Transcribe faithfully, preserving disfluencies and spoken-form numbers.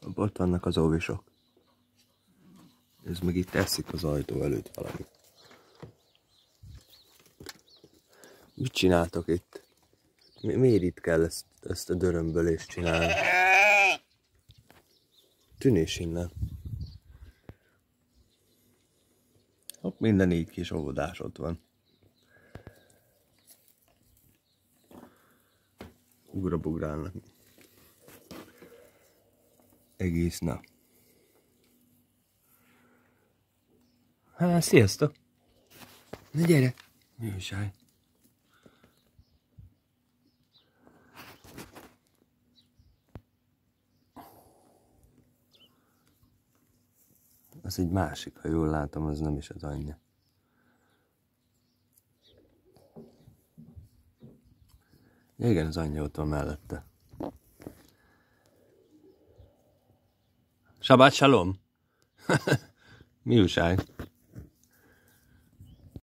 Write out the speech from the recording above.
Ott vannak az óvisok. Ez meg itt eszik az ajtó előtt valami. Mit csináltok itt? Mi, miért itt kell ezt, ezt a dörömbölést csinálni? Tűnés innen. Hopp, minden így kis óvodás ott van. Ugrabugrálnak. Egész nap. Hát, sziasztok! Na gyere! Mi újság? Az egy másik, ha jól látom, az nem is az anyja. Ja, igen, az anyja ott van mellette. Sabát shalom! Mi újság?